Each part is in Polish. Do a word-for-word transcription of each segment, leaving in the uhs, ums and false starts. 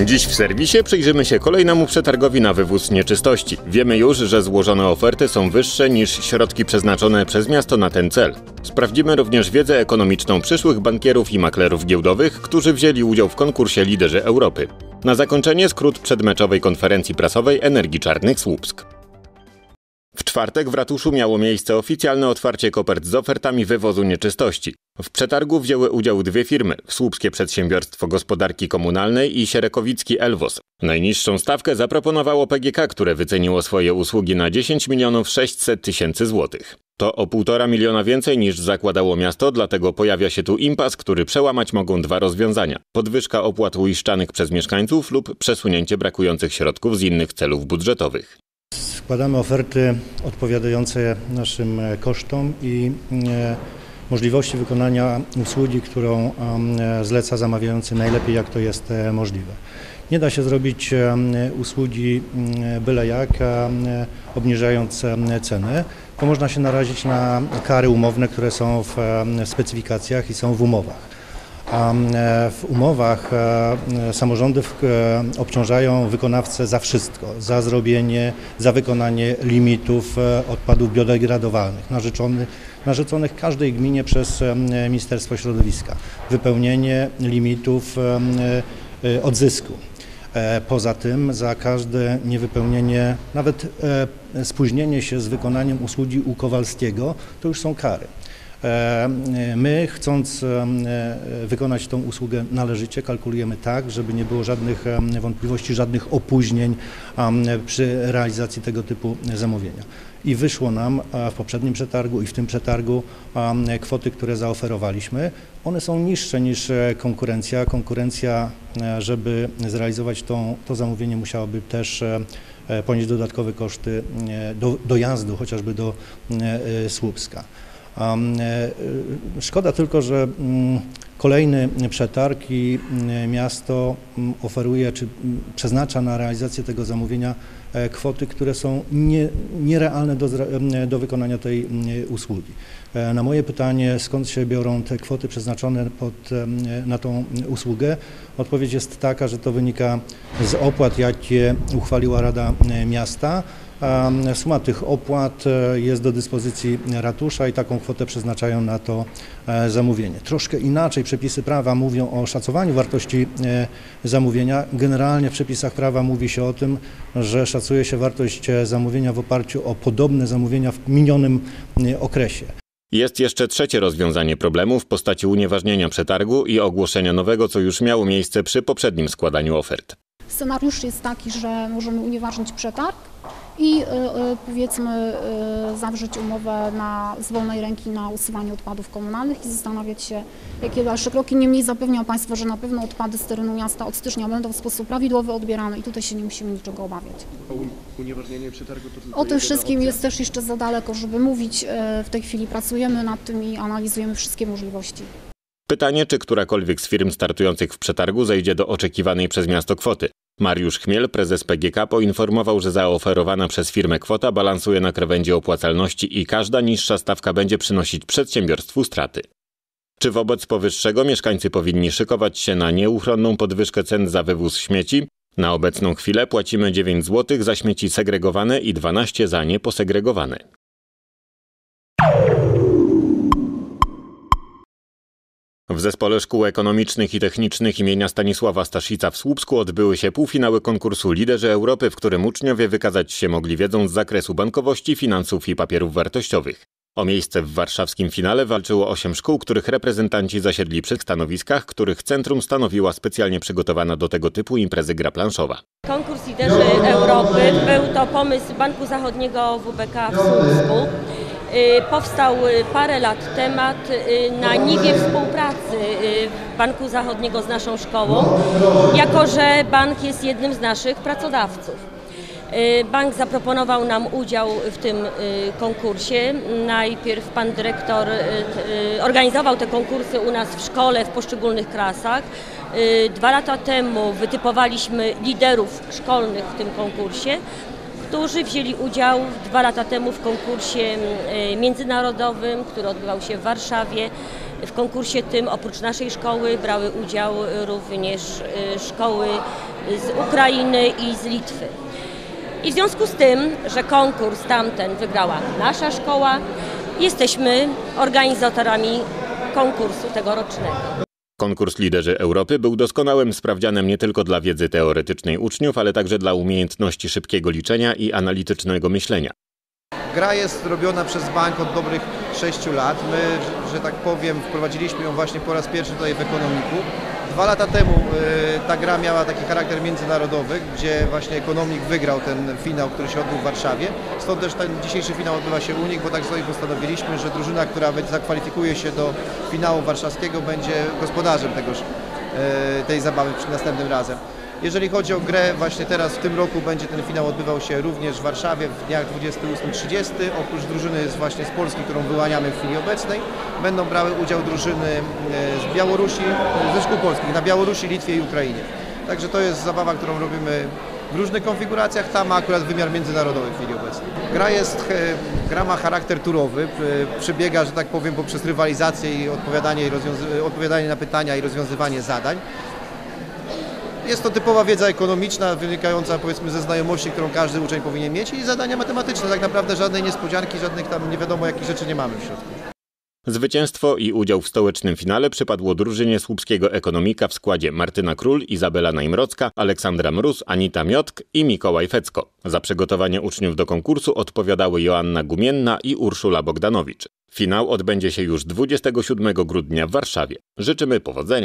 Dziś w serwisie przyjrzymy się kolejnemu przetargowi na wywóz nieczystości. Wiemy już, że złożone oferty są wyższe niż środki przeznaczone przez miasto na ten cel. Sprawdzimy również wiedzę ekonomiczną przyszłych bankierów i maklerów giełdowych, którzy wzięli udział w konkursie Liderzy Europy. Na zakończenie skrót przedmeczowej konferencji prasowej Energii Czarnych Słupsk. W czwartek w ratuszu miało miejsce oficjalne otwarcie kopert z ofertami wywozu nieczystości. W przetargu wzięły udział dwie firmy, Słupskie Przedsiębiorstwo Gospodarki Komunalnej i Sierekowicki Elwos. Najniższą stawkę zaproponowało P G K, które wyceniło swoje usługi na dziesięć milionów sześćset tysięcy złotych. To o półtora miliona więcej niż zakładało miasto, dlatego pojawia się tu impas, który przełamać mogą dwa rozwiązania. Podwyżka opłat uiszczanych przez mieszkańców lub przesunięcie brakujących środków z innych celów budżetowych. Składamy oferty odpowiadające naszym kosztom i możliwości wykonania usługi, którą zleca zamawiający najlepiej, jak to jest możliwe. Nie da się zrobić usługi byle jak, obniżając ceny, bo można się narazić na kary umowne, które są w specyfikacjach i są w umowach. A w umowach samorządy obciążają wykonawcę za wszystko, za zrobienie, za wykonanie limitów odpadów biodegradowalnych narzeczonych, narzeczonych każdej gminie przez Ministerstwo Środowiska, wypełnienie limitów odzysku. Poza tym za każde niewypełnienie, nawet spóźnienie się z wykonaniem usługi u Kowalskiego, to już są kary. My, chcąc wykonać tą usługę należycie, kalkulujemy tak, żeby nie było żadnych wątpliwości, żadnych opóźnień przy realizacji tego typu zamówienia. I wyszło nam w poprzednim przetargu i w tym przetargu kwoty, które zaoferowaliśmy. One są niższe niż konkurencja. Konkurencja, żeby zrealizować tą, to zamówienie, musiałaby też ponieść dodatkowe koszty do, dojazdu chociażby do Słupska. Szkoda tylko, że kolejny przetarg i miasto oferuje czy przeznacza na realizację tego zamówienia kwoty, które są nie, nierealne do, do wykonania tej usługi. Na moje pytanie, skąd się biorą te kwoty przeznaczone pod, na tą usługę, odpowiedź jest taka, że to wynika z opłat, jakie uchwaliła Rada Miasta. Suma tych opłat jest do dyspozycji ratusza i taką kwotę przeznaczają na to zamówienie. Troszkę inaczej przepisy prawa mówią o szacowaniu wartości zamówienia. Generalnie w przepisach prawa mówi się o tym, że szacuje się wartość zamówienia w oparciu o podobne zamówienia w minionym okresie. Jest jeszcze trzecie rozwiązanie problemu w postaci unieważnienia przetargu i ogłoszenia nowego, co już miało miejsce przy poprzednim składaniu ofert. Scenariusz jest taki, że możemy unieważnić przetarg i y, y, powiedzmy y, zawrzeć umowę na, z wolnej ręki na usuwanie odpadów komunalnych i zastanawiać się, jakie dalsze kroki. Niemniej zapewniam Państwa, że na pewno odpady z terenu miasta od stycznia będą w sposób prawidłowy odbierane i tutaj się nie musimy niczego obawiać. A unieważnienie przetargu to tylko o tym wszystkim jest też jeszcze za daleko, żeby mówić. W tej chwili pracujemy nad tym i analizujemy wszystkie możliwości. Pytanie, czy którakolwiek z firm startujących w przetargu zejdzie do oczekiwanej przez miasto kwoty. Mariusz Chmiel, prezes P G K, poinformował, że zaoferowana przez firmę kwota balansuje na krawędzi opłacalności i każda niższa stawka będzie przynosić przedsiębiorstwu straty. Czy wobec powyższego mieszkańcy powinni szykować się na nieuchronną podwyżkę cen za wywóz śmieci? Na obecną chwilę płacimy dziewięć złotych za śmieci segregowane i dwanaście za nieposegregowane. W Zespole Szkół Ekonomicznych i Technicznych imienia Stanisława Staszica w Słupsku odbyły się półfinały konkursu Liderzy Europy, w którym uczniowie wykazać się mogli wiedzą z zakresu bankowości, finansów i papierów wartościowych. O miejsce w warszawskim finale walczyło osiem szkół, których reprezentanci zasiedli przy stanowiskach, których centrum stanowiła specjalnie przygotowana do tego typu imprezy gra planszowa. Konkurs Liderzy Europy był to pomysł Banku Zachodniego W B K w Słupsku. Powstał parę lat temat na niwie współpracy Banku Zachodniego z naszą szkołą, jako że bank jest jednym z naszych pracodawców. Bank zaproponował nam udział w tym konkursie. Najpierw pan dyrektor organizował te konkursy u nas w szkole, w poszczególnych klasach. Dwa lata temu wytypowaliśmy liderów szkolnych w tym konkursie, którzy wzięli udział dwa lata temu w konkursie międzynarodowym, który odbywał się w Warszawie. W konkursie tym oprócz naszej szkoły brały udział również szkoły z Ukrainy i z Litwy. I w związku z tym, że konkurs tamten wygrała nasza szkoła, jesteśmy organizatorami konkursu tegorocznego. Konkurs Liderzy Europy był doskonałym sprawdzianem nie tylko dla wiedzy teoretycznej uczniów, ale także dla umiejętności szybkiego liczenia i analitycznego myślenia. Gra jest robiona przez bank od dobrych sześciu lat. My, że tak powiem, wprowadziliśmy ją właśnie po raz pierwszy tutaj w Ekonomiku. Dwa lata temu y, ta gra miała taki charakter międzynarodowy, gdzie właśnie Ekonomik wygrał ten finał, który się odbył w Warszawie. Stąd też ten dzisiejszy finał odbywa się u nich, bo tak sobie postanowiliśmy, że drużyna, która zakwalifikuje się do finału warszawskiego, będzie gospodarzem tegoż, y, tej zabawy przy następnym razem. Jeżeli chodzi o grę, właśnie teraz w tym roku będzie ten finał odbywał się również w Warszawie w dniach dwudziestego ósmego do trzydziestego. Oprócz drużyny z właśnie z Polski, którą wyłaniamy w chwili obecnej, będą brały udział drużyny z Białorusi, ze szkół polskich na Białorusi, Litwie i Ukrainie. Także to jest zabawa, którą robimy w różnych konfiguracjach, ta ma akurat wymiar międzynarodowy w chwili obecnej. Gra, jest, gra ma charakter turowy, przebiega, że tak powiem, poprzez rywalizację i odpowiadanie, i odpowiadanie na pytania i rozwiązywanie zadań. Jest to typowa wiedza ekonomiczna, wynikająca powiedzmy ze znajomości, którą każdy uczeń powinien mieć, i zadania matematyczne. Tak naprawdę żadnej niespodzianki, żadnych tam nie wiadomo jakich rzeczy nie mamy w środku. Zwycięstwo i udział w stołecznym finale przypadło drużynie słupskiego Ekonomika w składzie Martyna Król, Izabela Najmrocka, Aleksandra Mróz, Anita Miotk i Mikołaj Fecko. Za przygotowanie uczniów do konkursu odpowiadały Joanna Gumienna i Urszula Bogdanowicz. Finał odbędzie się już dwudziestego siódmego grudnia w Warszawie. Życzymy powodzenia.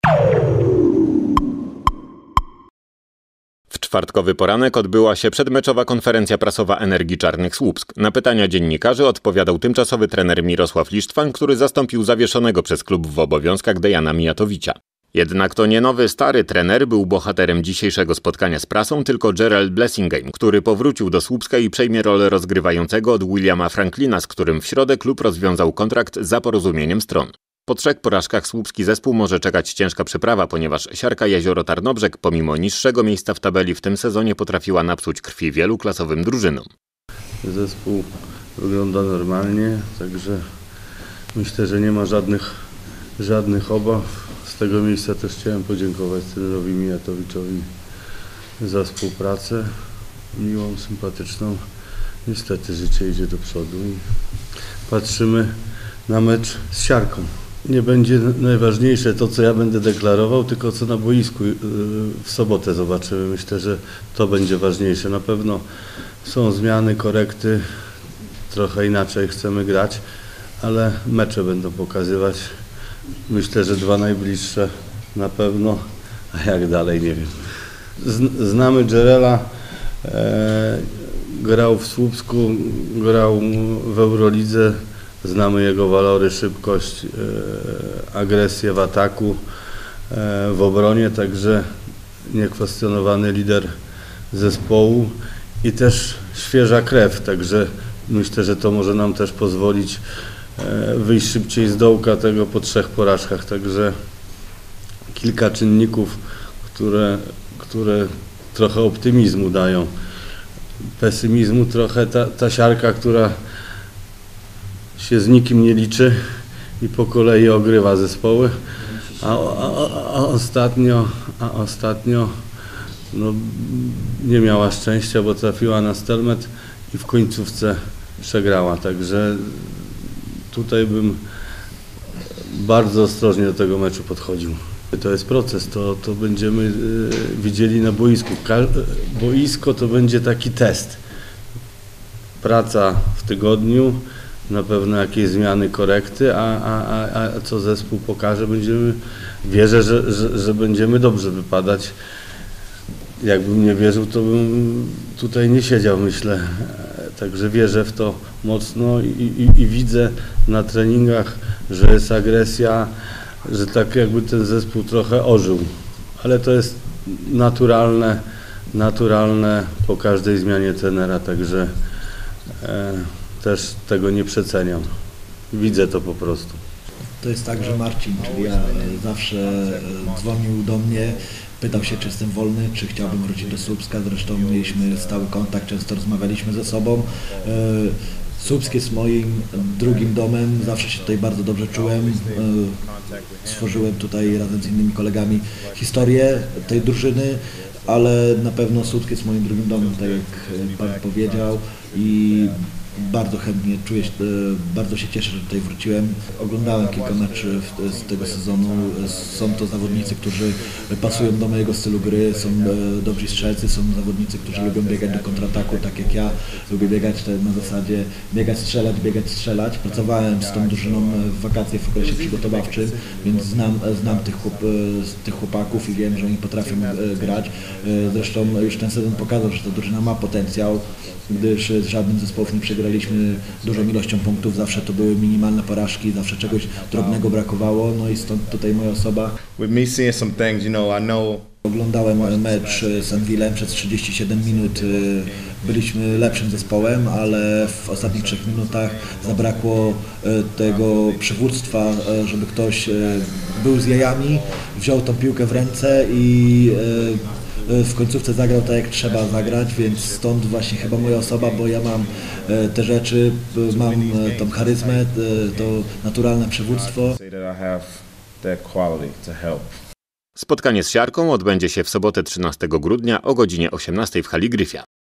W czwartkowy poranek odbyła się przedmeczowa konferencja prasowa Energii Czarnych Słupsk. Na pytania dziennikarzy odpowiadał tymczasowy trener Mirosław Lisztwan, który zastąpił zawieszonego przez klub w obowiązkach Dejana Mijatowicza. Jednak to nie nowy, stary trener był bohaterem dzisiejszego spotkania z prasą, tylko Gerald Blessingame, który powrócił do Słupska i przejmie rolę rozgrywającego od Williama Franklina, z którym w środę klub rozwiązał kontrakt za porozumieniem stron. Po trzech porażkach słupski zespół może czekać ciężka przyprawa, ponieważ Siarka Jezioro Tarnobrzeg pomimo niższego miejsca w tabeli w tym sezonie potrafiła napsuć krwi wielu klasowym drużynom. Zespół wygląda normalnie, także myślę, że nie ma żadnych, żadnych obaw. Z tego miejsca też chciałem podziękować trenerowi Mijatowiczowi za współpracę miłą, sympatyczną. Niestety życie idzie do przodu i patrzymy na mecz z Siarką. Nie będzie najważniejsze to, co ja będę deklarował, tylko co na boisku w sobotę zobaczymy. Myślę, że to będzie ważniejsze. Na pewno są zmiany, korekty, trochę inaczej chcemy grać, ale mecze będą pokazywać. Myślę, że dwa najbliższe na pewno, a jak dalej nie wiem. Znamy Dżerela, e, grał w Słupsku, grał w Eurolidze. Znamy jego walory, szybkość, e, agresję w ataku, e, w obronie, także niekwestionowany lider zespołu i też świeża krew, także myślę, że to może nam też pozwolić e, wyjść szybciej z dołka tego po trzech porażkach, także kilka czynników, które, które trochę optymizmu dają, pesymizmu trochę ta, ta Siarka, która się z nikim nie liczy i po kolei ogrywa zespoły, a, a, a ostatnio, a ostatnio no, nie miała szczęścia, bo trafiła na Stelmet i w końcówce przegrała, także tutaj bym bardzo ostrożnie do tego meczu podchodził. To jest proces, to, to będziemy y, widzieli na boisku. Ka- boisko to będzie taki test. Praca w tygodniu, na pewno jakieś zmiany, korekty, a, a, a, a co zespół pokaże, będziemy, wierzę, że, że, że będziemy dobrze wypadać. Jakbym nie wierzył, to bym tutaj nie siedział, myślę. Także wierzę w to mocno i, i, i widzę na treningach, że jest agresja, że tak jakby ten zespół trochę ożył. Ale to jest naturalne, naturalne po każdej zmianie trenera, także e, też tego nie przeceniam. Widzę to po prostu. To jest tak, że Marcin, czyli ja, zawsze dzwonił do mnie, pytał się, czy jestem wolny, czy chciałbym wrócić do Słupska. Zresztą mieliśmy stały kontakt, często rozmawialiśmy ze sobą. Słupsk jest moim drugim domem, zawsze się tutaj bardzo dobrze czułem. Stworzyłem tutaj razem z innymi kolegami historię tej drużyny, ale na pewno Słupsk jest moim drugim domem, tak jak Pan powiedział, i bardzo chętnie czuję, bardzo się cieszę, że tutaj wróciłem. Oglądałem kilka meczy z tego sezonu. Są to zawodnicy, którzy pasują do mojego stylu gry, są dobrzy strzelcy, są zawodnicy, którzy lubią biegać do kontrataku, tak jak ja. Lubię biegać na zasadzie biegać, strzelać, biegać, strzelać. Pracowałem z tą drużyną w wakacje w okresie przygotowawczym, więc znam, znam tych, chłop, tych chłopaków i wiem, że oni potrafią grać. Zresztą już ten sezon pokazał, że ta drużyna ma potencjał, gdyż z żadnym zespołów nie przegraliśmy dużą ilością punktów, zawsze to były minimalne porażki, zawsze czegoś drobnego brakowało, no i stąd tutaj moja osoba. With me seeing some things, you know, I know. Oglądałem mecz z Anwilem przez trzydzieści siedem minut, byliśmy lepszym zespołem, ale w ostatnich trzech minutach zabrakło tego przywództwa, żeby ktoś był z jajami, wziął tą piłkę w ręce i w końcówce zagrał tak, jak trzeba zagrać, więc stąd właśnie chyba moja osoba, bo ja mam te rzeczy, mam tą charyzmę, to naturalne przywództwo. Spotkanie z siarką odbędzie się w sobotę trzynastego grudnia o godzinie osiemnastej w hali Gryfia.